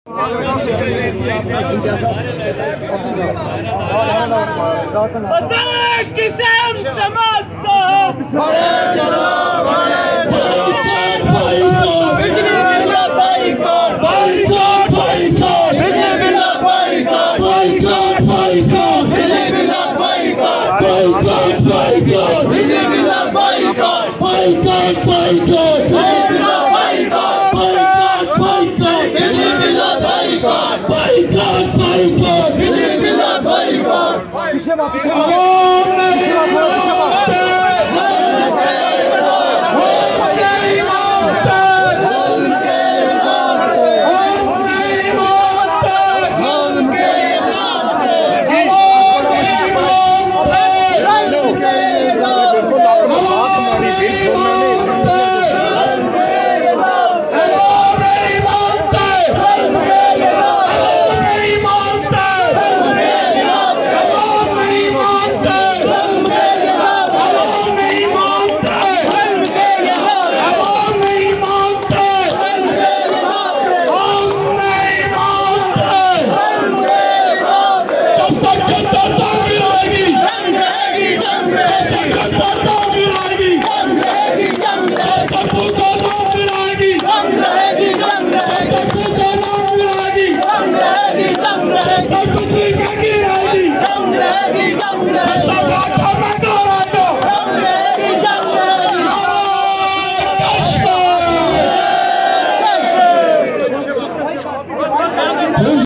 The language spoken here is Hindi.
किसान समाजता बिजली बिला बाइकॉट बाइकॉट बाइकॉट बिजली बिला बाइकॉट बाइकॉट बाइकॉट बिजली बिला बाइकॉट बाइकॉट बाइकॉट बिजली बिला बाइकॉट बाइकॉट बाइकॉट बिजली बिला बाइकॉट बाइकॉट बाइकॉट बिजली बिला बाइकॉट पीछे जब तक